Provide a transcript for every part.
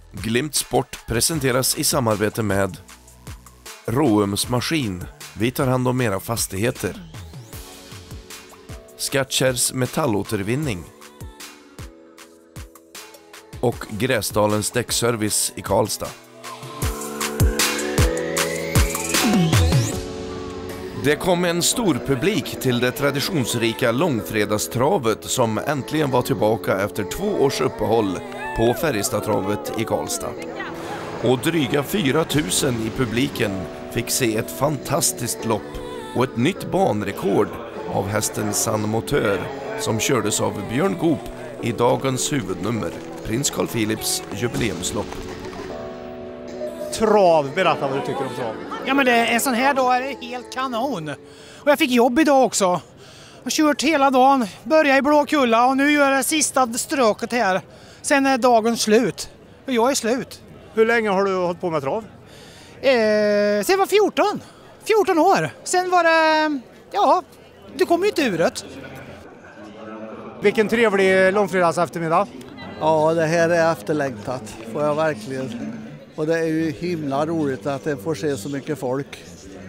Glimt Sport presenteras i samarbete med Roums Maskin. Vi tar hand om era fastigheter. Skatchers metallåtervinning. Och Gräsdalens däckservice i Karlstad. Det kom en stor publik till det traditionsrika långfredagstravet som äntligen var tillbaka efter 2 års uppehåll på Färjestadtravet i Karlstad. Och dryga 4 000 i publiken fick se ett fantastiskt lopp och ett nytt banrekord av hästen San Motör som kördes av Björn Goop i dagens huvudnummer, Prins Carl Philips jubileumslopp. Trav, berätta vad du tycker om trav. Ja, men en sån här dag är det helt kanon. Och jag fick jobb idag också. Jag har kört hela dagen, började i Blåkulla och nu gör jag det sista ströket här. Sen är dagen slut. Och jag är slut. Hur länge har du hållit på med trav? Sen var 14 år. Sen var det, ja, det kom ju inte ur det. Vilken trevlig långfredags eftermiddag. Ja, det här är efterlängtat, får jag verkligen. Och det är ju himla roligt att det får se så mycket folk.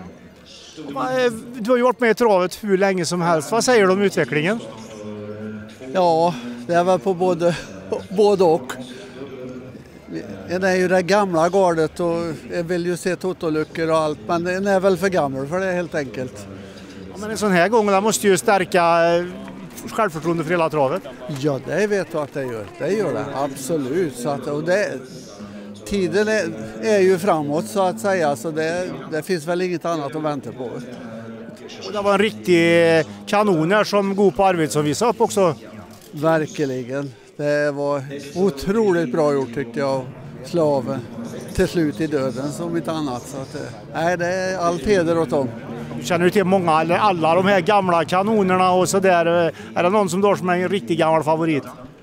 Du har ju varit med i travet hur länge som helst. Vad säger du om utvecklingen? Ja, det är väl på både och. Det är ju det gamla gardet och jag vill ju se totoluckor och allt. Men den är väl för gammal för det helt enkelt. Ja, men en sån här gång där måste ju stärka självförtroende för hela travet. Ja, det vet du att det gör. Det gör det, absolut. Så att, och tiden är ju framåt så att säga, så det finns väl inget annat att vänta på. Och det var en riktig kanon här som Goop Arvidsson visade upp också. Verkligen. Det var otroligt bra gjort tycker jag. Slaven till slut i döden som inte annat. Så att, det är allt heder åt dem. Känner du till många eller alla de här gamla kanonerna och så där? Är det någon som då som är en riktigt gammal favorit?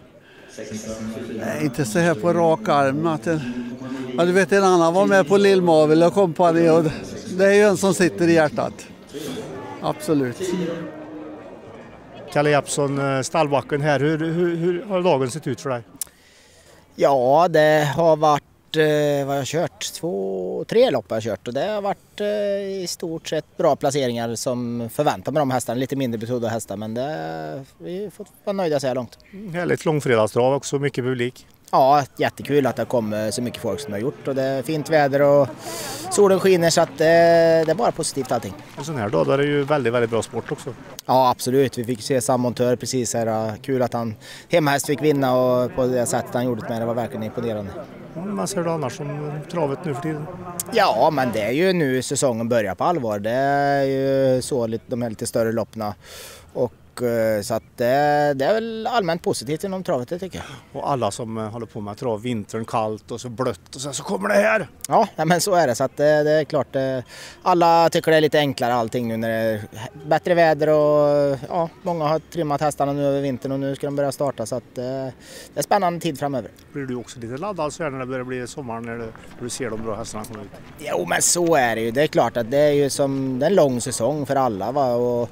Nej, inte så här på rak arm. Ja, du vet en annan var med på Lillmavel och kompani och det är ju en som sitter i hjärtat. Absolut. Kalle Jeppsson, stallbacken här. Hur har dagen sett ut för dig? Ja, det har varit vad jag har kört. 2-3 lopp har jag kört och det har varit i stort sett bra placeringar som förväntar med de hästarna. Lite mindre betrodda hästar, men vi får vara nöjda så här långt. Härligt långfredagstrav också, mycket publik. Ja, jättekul att det kommer så mycket folk som det har gjort och det är fint väder och solen skiner så att det är bara positivt allting. En sån här dag är det ju väldigt, väldigt bra sport också. Ja, absolut. Vi fick se San Motör precis här. Kul att han hemmahäst fick vinna och på det sättet han gjorde det med. Det var verkligen imponerande. Vad säger du annars om travet nu för tiden? Ja, men det är ju nu säsongen börjar på allvar. Det är ju så de här lite större loppna. Och så att det är väl allmänt positivt inom travet, det tycker jag. Och alla som håller på med trav, vintern kallt och så blött och så kommer det här. Ja, men så är det. Så att det är klart, alla tycker det är lite enklare allting nu när det är bättre väder och ja, många har trimmat hästarna nu över vintern och nu ska de börja starta så att det är spännande tid framöver. Blir du också lite laddad så här när det börjar bli sommar när du ser de bra hästarna komma ut? Jo, men så är det ju. Det är klart att det är ju som en lång säsong för alla va? Och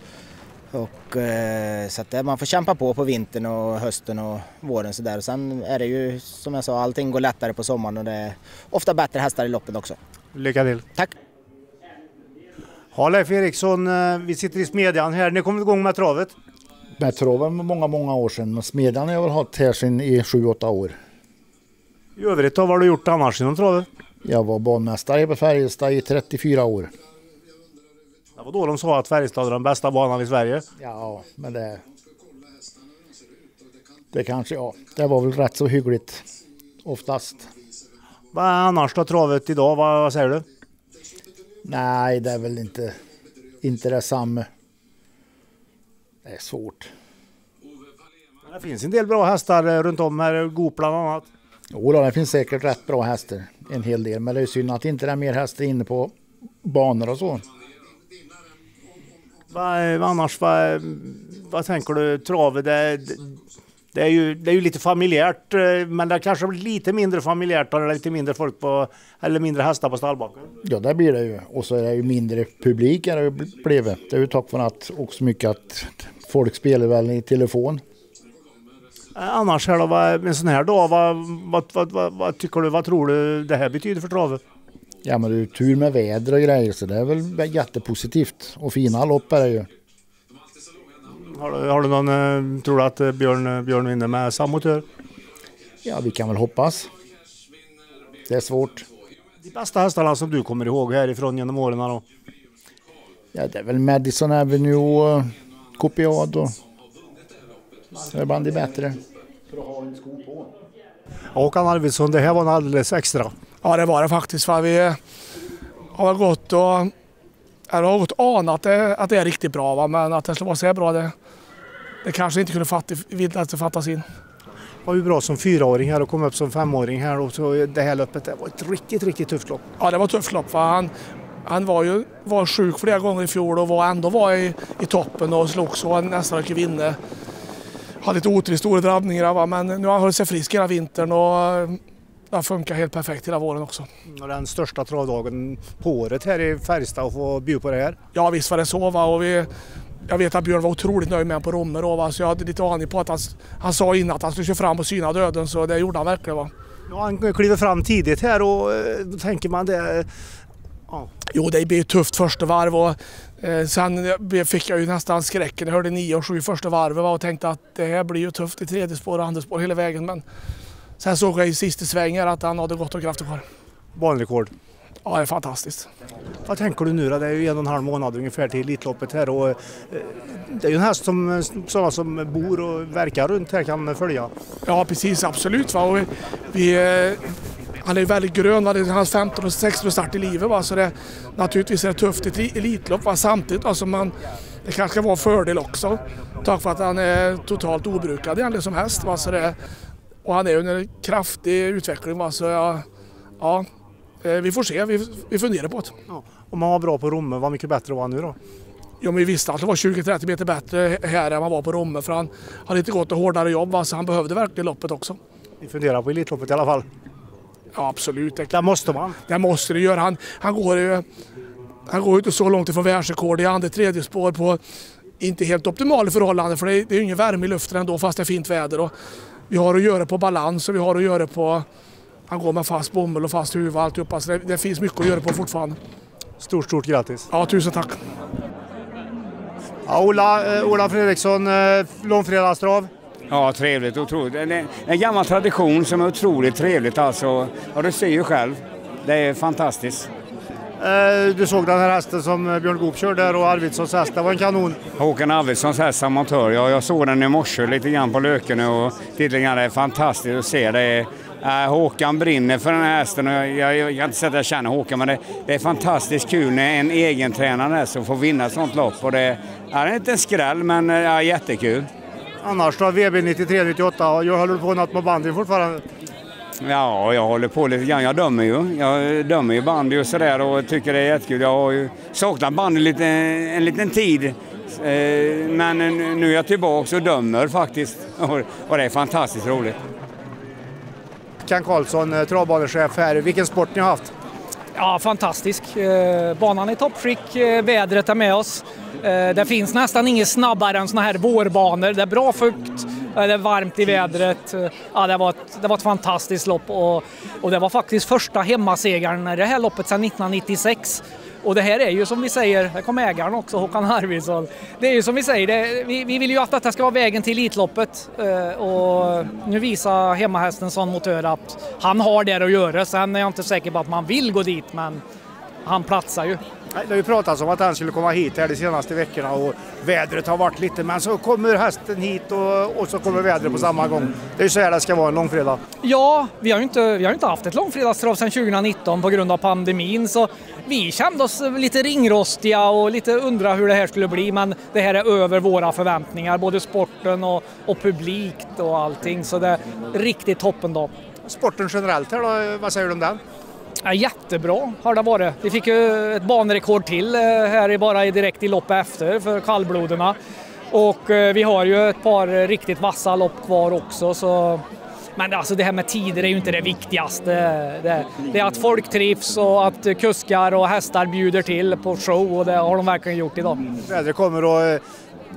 så att man får kämpa på vintern och hösten och våren så där. Och sen är det ju som jag sa, allting går lättare på sommaren och det är ofta bättre hästar i loppet också. Lycka till. Tack. Ja, Leif Eriksson, vi sitter i Smedjan här. Ni kom igång med travet? Med traven många år sedan. Men Smedjan har jag väl haft här sedan i 7-8 år. I övrigt vad har du gjort annars inom travet? Jag var banmästare på Färjestad i 34 år. Det var då de sa att Färjestad är den bästa banan i Sverige. Ja, men det kanske, ja, det var väl rätt så hyggligt oftast. Vad är annars då travet idag? Vad säger du? Nej, det är väl inte detsamma. Det är svårt. Men det finns en del bra hästar runt om här, Goop bland annat. Jo, det finns säkert rätt bra hästar, en hel del. Men det är synd att inte det är mer hästar inne på banor och så. Vad tänker du? Travet, det är ju lite familjärt, men det kanske blir lite mindre familjärt och lite mindre folk eller mindre hästar på stallbacken. Ja, det blir det ju. Och så är det ju mindre publik än det blivit. Det är ju tack för att också mycket att folk spelar väl i telefon. Annars här då, en sån här dag, vad tycker du, vad tror du det här betyder för travet? Ja, men det är tur med väder och grejer, så det är väl jättepositivt. Och fina lopp är det ju. Har du någon, tror du att Björn vinner med samma motor? Ja, vi kan väl hoppas. Det är svårt. De bästa hästarna som du kommer ihåg härifrån genom åren då? Ja, det är väl Madison Avenue och Copiad och det är bland det bättre. Håkan Arvidsson, det här var en alldeles extra. Ja, det var det faktiskt. För vi har gått och anat att det är riktigt bra. Va? Men att det skulle vara så här bra, det kanske inte kunde fattas in. Det var ju bra som 4-åring här och kom upp som 5-åring här. Och så det här loppet, det var ett riktigt tufft lopp. Ja, det var ett tufft lopp. Han var sjuk flera gånger i fjol och var i toppen och slog så han nästan inte vinna. Hade lite otur i stora drabbningar, va? Men nu har han hållit sig frisk hela vintern och det funkar helt perfekt hela våren också. Och den största travdagen på året här i Färjestad och få bjuda på det här? Ja, visst var det så. Va? Och jag vet att Björn var otroligt nöjd med på Romme då, va? Så jag hade lite aning på att han sa innan att han skulle köra fram och syna döden, så det gjorde han verkligen. Va? Ja, han kliver fram tidigt här och då tänker man det... Ja. Jo, det blir tufft första varv och sen fick jag ju nästan skräcken. Jag hörde 9 och 7 första varvet och tänkte att det här blir ju tufft i tredje spår och andra spår hela vägen. Men sen såg jag i sista svängen att han hade gått och krafter kvar. Banrekord. Ja, det är fantastiskt. Vad tänker du nu då? Det är ju 1,5 månad ungefär till Elitloppet här och det är ju en häst som sådana som bor och verkar runt här kan följa. Ja, precis, absolut. Va? Och han är väldigt grön, va? Det är hans 15 och 16 start i livet. Va? Så naturligtvis är det tufft i ett elitlopp. Va? Samtidigt alltså det kanske var en fördel också. Tack för att han är totalt obrukad egentligen som häst. Va? Och han är under en kraftig utveckling. Va? Så ja, vi får se, vi funderar på det. Ja. Om man var bra på Romme, vad mycket bättre var han nu då? Jo, men vi visste att det var 20-30 meter bättre här än man var på Romme. För han hade inte gått och hårdare jobb, va? Så han behövde verkligen loppet också. Vi funderar på Elitloppet i alla fall. Ja, absolut. Det måste man. Det måste det göra. Han går ju inte så långt ifrån världsrekord i andra tredje spår på inte helt optimala förhållanden. För det är ju ingen värme i luften ändå fast det är fint väder. Och vi har att göra på balans och vi har att göra på... Han går med fast bomull och fast huvud och alltihopa. Så det finns mycket att göra på fortfarande. Stort grattis. Ja, tusen tack. Ja, Ola Fredriksson, långfredagstrav. Ja, trevligt, otroligt. En gammal tradition som är otroligt trevligt alltså. Ja, du ser ju själv. Det är fantastiskt. Du såg den här hästen som Björn Goop körde där och Arvidssons häst, det var en kanon. Håkan Arvidssons häst amatör. Ja, jag såg den i morse lite grann på Löken och tittade. Det är fantastiskt att se. Det är, Håkan brinner för den här hästen och jag kan inte säga att jag känner Håkan, men det är fantastiskt kul när en egen tränare som får vinna ett sånt lopp. Och det är inte en skräll, men jättekul. Annars då, VB 93-98, jag håller på något med bandy fortfarande? Ja, jag håller på lite grann. Jag dömer ju bandy och sådär och tycker det är jättekul. Jag har ju saknat bandy en liten tid. Men nu är jag tillbaka och dömer faktiskt. Och det är fantastiskt roligt. Ken Karlsson, travbanechef här. Vilken sport ni har haft? Ja, fantastisk. Banan är toppskick, vädret är med oss. Det finns nästan inget snabbare än såna här vårbanor. Det är bra fukt, det är varmt i vädret. Ja, det var ett fantastiskt lopp och det var faktiskt första hemmasegern i det här loppet sedan 1996. Och det här är ju som vi säger, det kom ägaren också, Håkan Arvidsson. Det är ju som vi säger, vi vill ju att detta ska vara vägen till Elitloppet. Och nu visar hemmahästen sån motor att han har det att göra. Sen är jag inte säker på att man vill gå dit, men han platsar ju. Det har ju pratats om att han skulle komma hit här de senaste veckorna och vädret har varit lite, men så kommer hästen hit och så kommer vädret på samma gång. Det är ju så här det ska vara en långfredag. Ja, vi har ju inte haft ett långfredagstrav sedan 2019 på grund av pandemin, så vi kände oss lite ringrostiga och lite undra hur det här skulle bli, men det här är över våra förväntningar, både sporten och publikt och allting, så det är riktigt toppen då. Sporten generellt här då, vad säger du om den? Ja, jättebra har det varit. Vi fick ju ett banrekord till här bara direkt i loppet efter för kallbloderna. Och vi har ju ett par riktigt vassa lopp kvar också. Så... Men alltså det här med tider är ju inte det viktigaste. Det är att folk trivs och att kuskar och hästar bjuder till på show, och det har de verkligen gjort idag. Vädret kommer och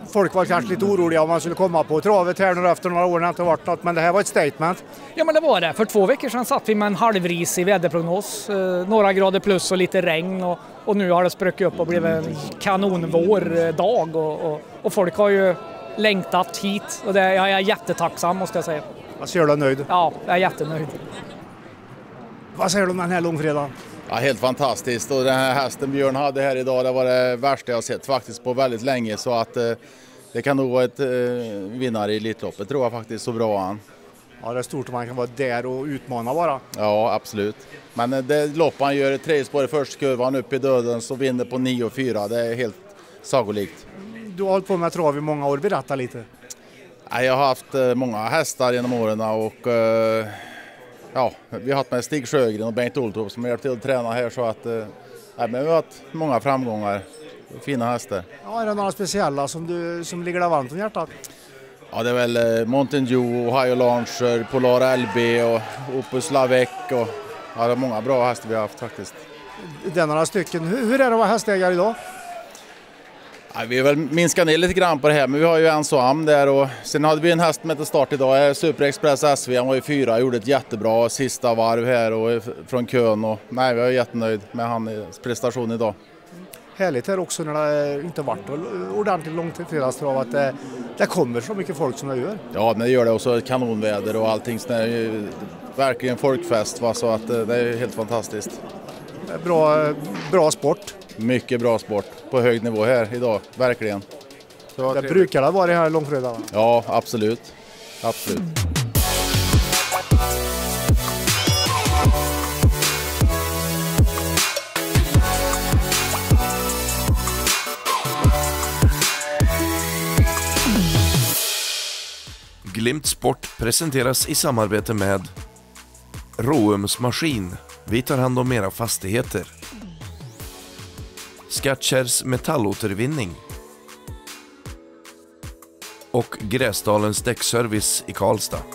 folk var kanske lite oroliga om man skulle komma på travet här nu efter några år när det inte varit något. Men det här var ett statement. Ja, men det var det. För 2 veckor sedan satt vi med en halvrisig väderprognos. Några grader plus och lite regn. Och nu har det spruckit upp och blivit en kanonvårdag. Och folk har ju längtat hit. Och jag är jättetacksam, måste jag säga. Vad säger du, nöjd? Ja, jag är jättenöjd. Vad säger du om den här långfredagen? Ja, helt fantastiskt. Och den här hästen Björn hade här idag, det var det värsta jag sett faktiskt på väldigt länge. Så att det kan nog vara ett vinnare i Elitloppet, tror jag faktiskt, så bra han. Ja, det är stort om man kan vara där och utmana bara. Ja, absolut. Men det lopp han gör, 3 spår i första kurvan upp i döden, så vinner på 9,4. Det är helt sagolikt. Du har hållit på med trav i många år, berätta lite. Jag har haft många hästar genom åren och ja, vi har haft med Stig Sjögren och Bengt Oltorp som har hjälpt till att träna här, så att men vi har haft många framgångar. Fina hästar. Ja, är det några speciella som ligger där varmt om hjärtat? Ja, det är väl Mountain Dew, Ohio Launcher, Polar LB och Opus Lavec och ja, det är många bra hästar vi har haft faktiskt. Det är några stycken. Hur är det att vara hästägare idag? Ja, vi har väl minskat ner lite grann på det här, men vi har ju en Sam där och sen hade vi en häst med till start idag, Super Express SV, han var ju 4, gjorde ett jättebra sista varv här och från kön och nej, vi är jättenöjd med hans prestation idag. Härligt här också när det inte varit ordentligt långt till fredagstrav att det kommer så mycket folk som det gör. Ja, men det gör det, och så kanonväder och allting, så det är ju verkligen folkfest, va? Så att det är helt fantastiskt. Bra sport. Mycket bra sport på hög nivå här idag, verkligen. Det brukar det vara här långfredag? Ja, absolut. Absolut. Glimt Sport presenteras i samarbete med Roums Maskin. Vi tar hand om era fastigheter. Skatchers metallåtervinning. Och Gräsdalens däckservice i Karlstad.